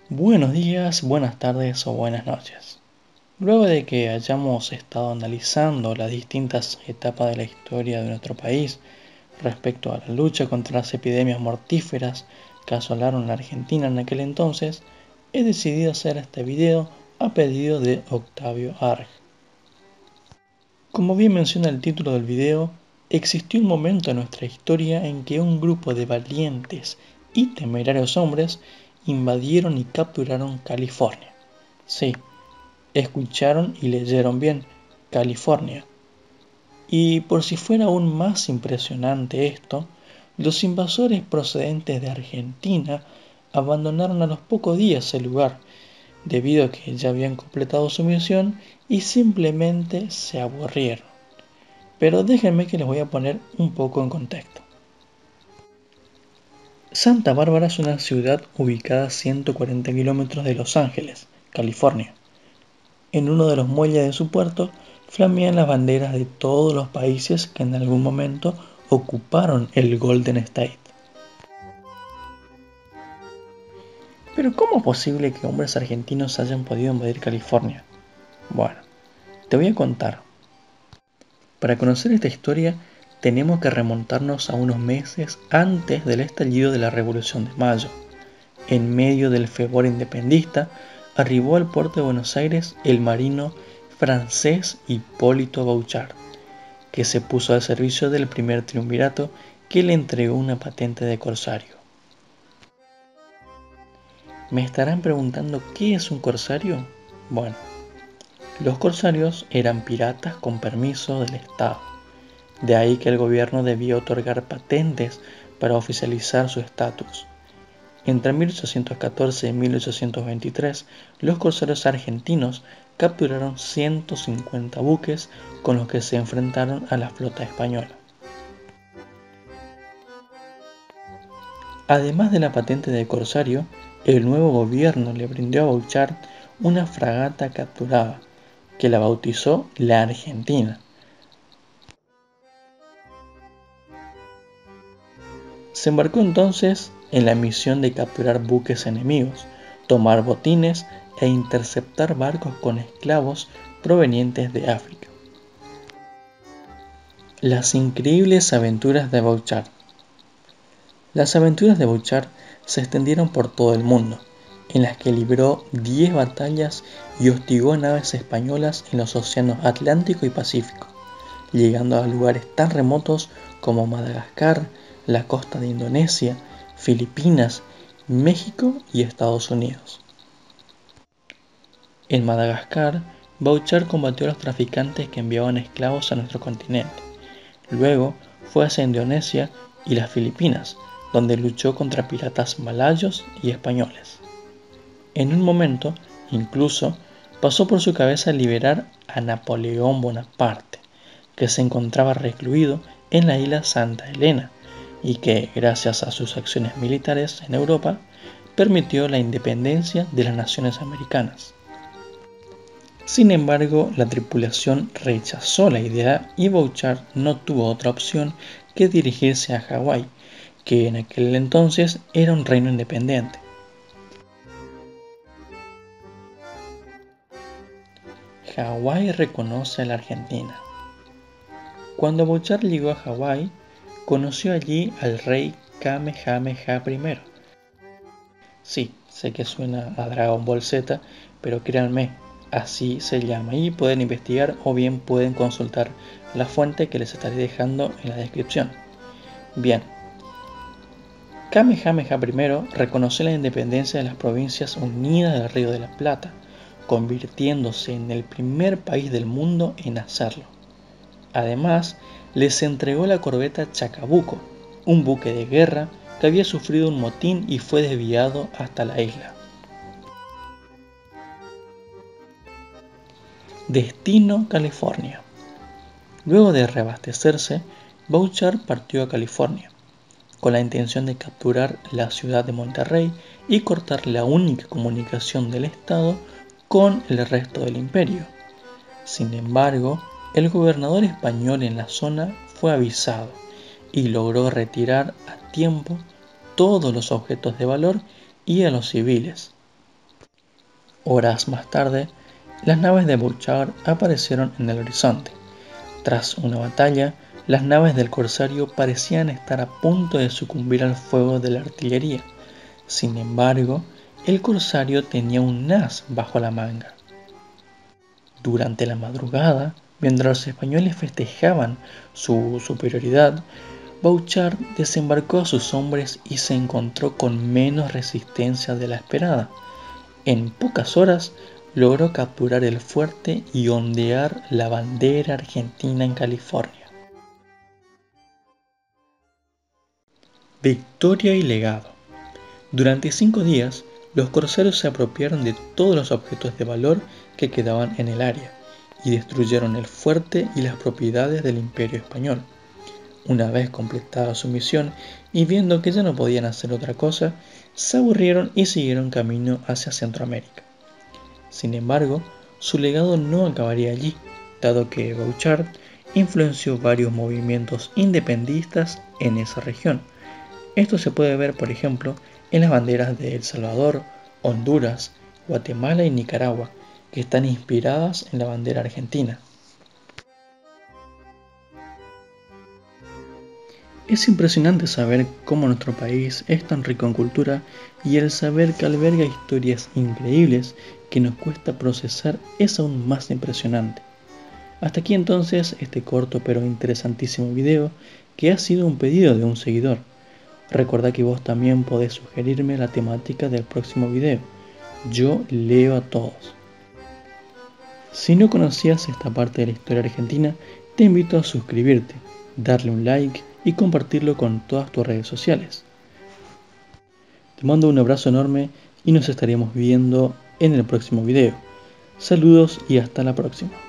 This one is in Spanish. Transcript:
Buenos días, buenas tardes o buenas noches. Luego de que hayamos estado analizando las distintas etapas de la historia de nuestro país respecto a la lucha contra las epidemias mortíferas que asolaron la Argentina en aquel entonces, he decidido hacer este video a pedido de Octavio Arg. Como bien menciona el título del video, existió un momento en nuestra historia en que un grupo de valientes y temerarios hombres invadieron y capturaron California. Sí, escucharon y leyeron bien, California. Y por si fuera aún más impresionante esto, los invasores procedentes de Argentina abandonaron a los pocos días el lugar, debido a que ya habían completado su misión y simplemente se aburrieron. Pero déjenme que les voy a poner un poco en contexto. Santa Bárbara es una ciudad ubicada a 140 kilómetros de Los Ángeles, California. En uno de los muelles de su puerto flamean las banderas de todos los países que en algún momento ocuparon el Golden State. Pero ¿cómo es posible que hombres argentinos hayan podido invadir California? Bueno, te voy a contar. Para conocer esta historia tenemos que remontarnos a unos meses antes del estallido de la Revolución de Mayo. En medio del fervor independentista, arribó al puerto de Buenos Aires el marino francés Hipólito Bouchard, que se puso al servicio del primer triunvirato que le entregó una patente de corsario. ¿Me estarán preguntando qué es un corsario? Bueno, los corsarios eran piratas con permiso del Estado. De ahí que el gobierno debía otorgar patentes para oficializar su estatus. Entre 1814 y 1823, los corsarios argentinos capturaron 150 buques con los que se enfrentaron a la flota española. Además de la patente de corsario, el nuevo gobierno le brindó a Bouchard una fragata capturada, que la bautizó la Argentina. Se embarcó entonces en la misión de capturar buques enemigos, tomar botines e interceptar barcos con esclavos provenientes de África. Las increíbles aventuras de Bouchard. Las aventuras de Bouchard se extendieron por todo el mundo, en las que libró 10 batallas y hostigó a naves españolas en los océanos Atlántico y Pacífico, llegando a lugares tan remotos como Madagascar, la costa de Indonesia, Filipinas, México y Estados Unidos. En Madagascar, Bouchard combatió a los traficantes que enviaban esclavos a nuestro continente. Luego fue hacia Indonesia y las Filipinas, donde luchó contra piratas malayos y españoles. En un momento, incluso, pasó por su cabeza liberar a Napoleón Bonaparte, que se encontraba recluido en la isla Santa Helena y que, gracias a sus acciones militares en Europa, permitió la independencia de las naciones americanas. Sin embargo, la tripulación rechazó la idea y Bouchard no tuvo otra opción que dirigirse a Hawái, que en aquel entonces era un reino independiente. Hawái reconoce a la Argentina. Cuando Bouchard llegó a Hawái, conoció allí al rey Kamehameha I. Sí, sé que suena a Dragon Ball Z, pero créanme, así se llama y pueden investigar o bien pueden consultar la fuente que les estaré dejando en la descripción. Bien, Kamehameha I reconoció la independencia de las Provincias Unidas del Río de la Plata, convirtiéndose en el primer país del mundo en hacerlo. Además, les entregó la corbeta Chacabuco, un buque de guerra que había sufrido un motín y fue desviado hasta la isla. Destino California. Luego de reabastecerse, Bouchard partió a California, con la intención de capturar la ciudad de Monterrey y cortar la única comunicación del Estado con el resto del imperio. Sin embargo, el gobernador español en la zona fue avisado y logró retirar a tiempo todos los objetos de valor y a los civiles. Horas más tarde, las naves de Bouchard aparecieron en el horizonte. Tras una batalla, las naves del corsario parecían estar a punto de sucumbir al fuego de la artillería. Sin embargo, el corsario tenía un as bajo la manga. Durante la madrugada, mientras los españoles festejaban su superioridad, Bouchard desembarcó a sus hombres y se encontró con menos resistencia de la esperada. En pocas horas logró capturar el fuerte y ondear la bandera argentina en California. Victoria y legado. Durante 5 días, los corsarios se apropiaron de todos los objetos de valor que quedaban en el área y destruyeron el fuerte y las propiedades del Imperio español. Una vez completada su misión y viendo que ya no podían hacer otra cosa, se aburrieron y siguieron camino hacia Centroamérica. Sin embargo, su legado no acabaría allí, dado que Bouchard influenció varios movimientos independistas en esa región. Esto se puede ver, por ejemplo, en las banderas de El Salvador, Honduras, Guatemala y Nicaragua, que están inspiradas en la bandera argentina. Es impresionante saber cómo nuestro país es tan rico en cultura y el saber que alberga historias increíbles que nos cuesta procesar es aún más impresionante. Hasta aquí entonces este corto pero interesantísimo video que ha sido un pedido de un seguidor. Recordá que vos también podés sugerirme la temática del próximo video. Yo leo a todos. Si no conocías esta parte de la historia argentina, te invito a suscribirte, darle un like y compartirlo con todas tus redes sociales. Te mando un abrazo enorme y nos estaremos viendo en el próximo video. Saludos y hasta la próxima.